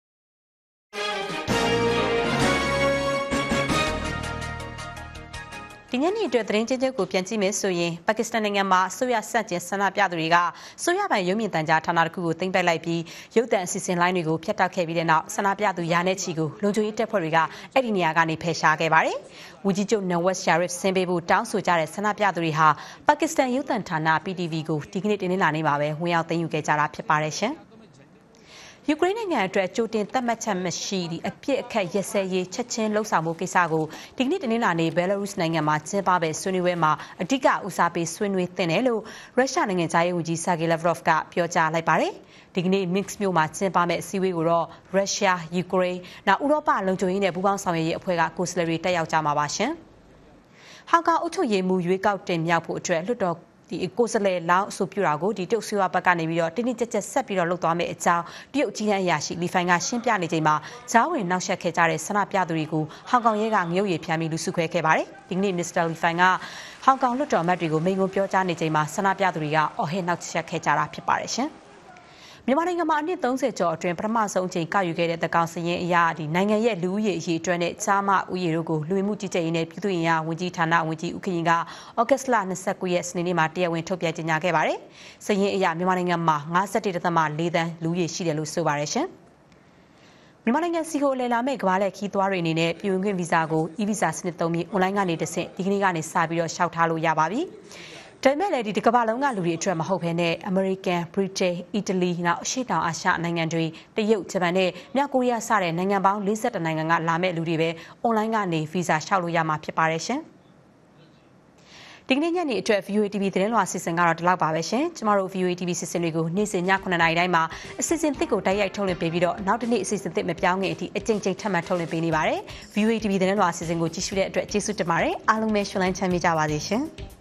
A: ဒီညနေအတွက်သတင်းချင်းချုပ်ကိုပြန်ကြည့်မယ်ဆိုရင်ပါကစ္စတန်နိုင်ငံမှာအစိုးရစန့်ကျင်ဆန္ဒပြသူတွေကဆိုရပိုင်ရုံမြင့်တန်ကြားဌာနတစ်ခုကိုသိမ်းပိုက်လိုက်ပြီးရုပ်သံအစီအစဉ်လိုင်းတွေကိုဖျက်တောက်ခဲ့ပြီးတဲ့နောက်ဆန္ဒပြသူရာနဲ့ချီကိုလုံခြုံရေးတပ်ဖွဲ့တွေကအဲ့ဒီနေရာကနေဖယ်ရှားခဲ့ပါတယ်။ဝန်ကြီးချုပ်နဝက်ရှာရစ်ဆင်ပေးဖို့တောင်းဆိုကြတဲ့ဆန္ဒပြသူတွေဟာပါကစ္စတန်ရုပ်သံဌာန P T V ကိုဒီကနေ့တင်လာနေမှာပဲဝင်ရောက်သိမ်းယူခဲ့ကြတာဖြစ်ပါတယ်ရှင်။ယူကရိန်းနိုင်ငံအတွက်ကြိုတင်သတ်မှတ်ချက်မရှိဒီအပြစ်အခက်ရက်စဲရေးချက်ချင်းလှုပ်ဆောင်မှုကိစ္စကိုဒီကနေ့တနင်္လာနေ့ဘဲလာရုစ်နိုင်ငံမှာကျင်းပတဲ့ဆွေးနွေးပွဲမှာအဓိကဦးစားပေးဆွေးနွေးသင့်တယ်လို့ရုရှားနိုင်ငံသားရေးဝန်ကြီးဆာဂေလက်ဗရော့ဖ်ကပြောကြားလိုက်ပါတယ်။ဒီကနေ့ Minsk မြို့မှာကျင်းပမယ့်အစည်းအဝေးကိုတော့ရုရှား၊ယူကရိန်း၊နောက်ဥရောပလုံခြုံရေးနဲ့ပူးပေါင်းဆောင်ရွက်ရေးအဖွဲ့ကကိုယ်စားလှယ်တွေတက်ရောက်ကြမှာပါရှင်။ဟောင်ကောင်အုပ်ချုပ်ရေးမှူးရွေးကောက်တင်မြောက်ဖို့အတွက်လွှတ်တော်ဒီကိုယ်စားလှယ်လောင်းအဆိုပြုတာကိုဒီတရုတ်ဆွေးနွေးဘက်ကနေပြီးတော့တင်းတင်းကြပ်ကြပ်ဆက်ပြီးတော့လှုပ်သွားမယ်အကြောင်းတရုတ်ကြီးတန်းအရာရှိလီဖိုင်ကရှင်းပြနေချိန်မှာဂျားဝင်နောက်ဆက်ခဲ့ကြတဲ့ဆန္ဒပြသူတွေကိုဟောင်ကောင်ရဲကငရုတ်ရည်ဖျန်းပြီးလူစုခွဲခဲ့ပါတယ်ဒီကနေ့မစ္စတာလီဖိုင်ကဟောင်ကောင်လွှတ်တော်အမတ်တွေကိုမိန့်ခွန်းပြောကြားနေချိန်မှာဆန္ဒပြသူတွေကအော်ဟစ်နောက်ဆက်ခဲ့ကြတာဖြစ်ပါတယ်ရှင်မြန်မာနိုင်ငံမှာအနှစ်သုံးဆယ်ကျော်အတွင်းပထမဆုံးအချိန်ကောက်ယူခဲ့တဲ့သကောင်စရင်အရာဒီနိုင်ငံရဲ့လူဦးရေအရေးအတွက်နဲ့ကြားမဦးရေတို့ကိုလူဝင်မှုကြီးကြပ်ရေးနဲ့ပြည်သူ့အင်အားဝန်ကြီးဌာနဝန်ကြီးဦးခင်ရင်ကဩဂတ်စ်လ29ရက်စနေနေ့မှာတရားဝင်ထုတ်ပြန်ကြေညာခဲ့ပါတယ်။စရင်အရာမြန်မာနိုင်ငံမှာfifty-one point fourသန်းလူဦးရေရှိတယ်လို့ဆိုပါတယ်ရှင်။မြန်မာနိုင်ငံစီကိုလဲလာမဲ့ကမ္ဘာလက်ခီးသွားတွေအနေနဲ့ပြည်ဝင်ခွင့်ဗီဇာကို e-visa စနစ်သုံးပြီး online ကနေတဆင့်ဒီကနေ့ကနေစပြီးတော့ရှောက်ထားလို့ရပါပြီ။ဒါပေမဲ့လည်းဒီတစ်ကမ္ဘာလုံးကလူတွေအတွက်မဟုတ်ဘဲနဲ့အမေရိကန်၊ဗြိတိန်၊အီတလီနောက်အရှေ့တောင်အာရှနိုင်ငံတွေတရုတ်၊ဂျပန်နဲ့မြောက်ကိုရီးယားစတဲ့နိုင်ငံပေါင်းforty-oneနိုင်ငံကလာမဲ့လူတွေပဲ online ကနေဗီဇာလျှောက်လို့ရမှာဖြစ်ပါတယ်ရှင်။ဒီကနေ့ညနေအတွက် V O A T V သတင်းလွှာအစီအစဉ်ကတော့ဒီလောက်ပါပဲရှင်။ကျမတို့ V O A T V စီစဉ်တွေကိုနေ့စဉ်ညnineနာရီတိုင်းမှာအစီအစဉ်သစ်ကိုတိုက်ရိုက်ထုတ်လွှင့်ပေးပြီးတော့နောက်တစ်နေ့အစီအစဉ်သစ်မပြောင်းခင်အထိအကြိမ်ကြိမ်ထပ်မံထုတ်လွှင့်ပေးနေပါတယ်။ V O A T V သတင်းလွှာအစီအစဉ်ကိုကြည့်ရှုတဲ့အတွက်ကျေးဇူးတင်ပါတယ်။အားလုံးပဲရှင်လန်းချမ်းမြေ့ကြပါစေရှင်။